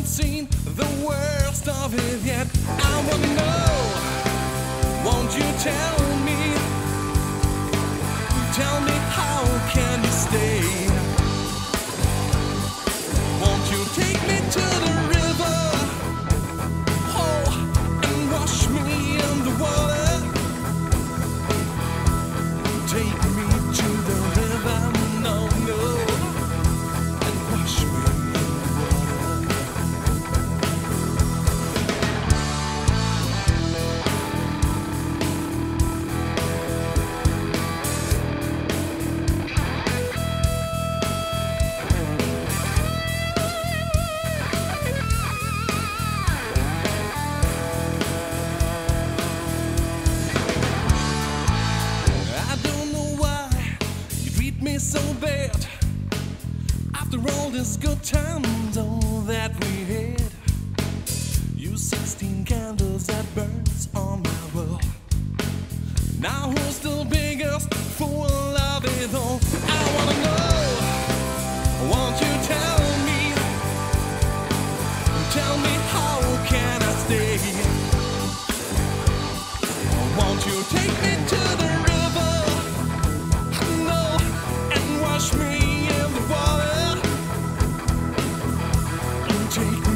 seen the worst of it yet. I wanna know, won't you tell me? Tell me, how can you stay? Won't you take me to the river? Oh, and wash me in the water. Take me to the river, no, no, and wash me in the water. I don't know why you treat me so bad. After all these good times, all that we had. You 16 candles that burns on my wall. Now who's the biggest fool of it all? I wanna know, won't you tell me? Tell me, how can I stay? Won't you take me to the river? No, and wash me in the water. Take